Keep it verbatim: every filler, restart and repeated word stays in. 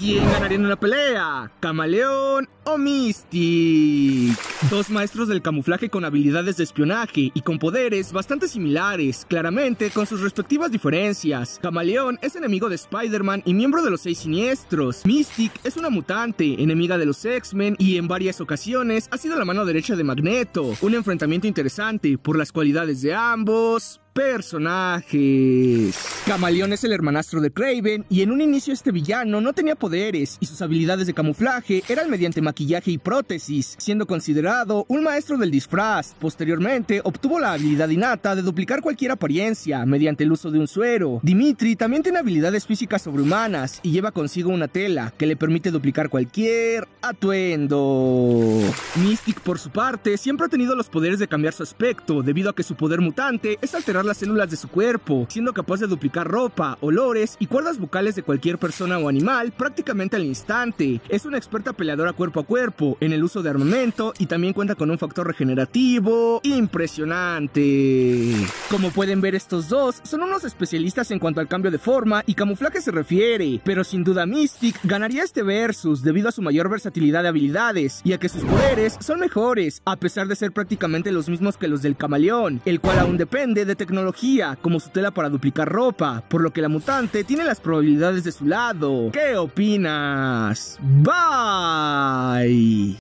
¿Quién ganaría en una pelea? ¿Camaleón o Mystic? Dos maestros del camuflaje con habilidades de espionaje y con poderes bastante similares, claramente con sus respectivas diferencias. Camaleón es enemigo de Spider-Man y miembro de los Seis Siniestros. Mystic es una mutante, enemiga de los X-Men y en varias ocasiones ha sido la mano derecha de Magneto. Un enfrentamiento interesante por las cualidades de ambos personajes. Camaleón es el hermanastro de Kraven y en un inicio este villano no tenía poderes y sus habilidades de camuflaje eran mediante maquillaje y prótesis, siendo considerado un maestro del disfraz. Posteriormente obtuvo la habilidad innata de duplicar cualquier apariencia mediante el uso de un suero. Dimitri también tiene habilidades físicas sobrehumanas y lleva consigo una tela que le permite duplicar cualquier atuendo. Mystic, por su parte, siempre ha tenido los poderes de cambiar su aspecto debido a que su poder mutante es alterar las células de su cuerpo, siendo capaz de duplicar ropa, olores y cuerdas vocales de cualquier persona o animal prácticamente al instante. Es una experta peleadora cuerpo a cuerpo en el uso de armamento y también cuenta con un factor regenerativo impresionante. Como pueden ver, estos dos son unos especialistas en cuanto al cambio de forma y camuflaje se refiere, pero sin duda Mystic ganaría este versus debido a su mayor versatilidad de habilidades y a que sus poderes son mejores, a pesar de ser prácticamente los mismos que los del Camaleón, el cual aún depende de tecnología, como su tela para duplicar ropa, por lo que la mutante tiene las probabilidades de su lado. ¿Qué opinas? Bye.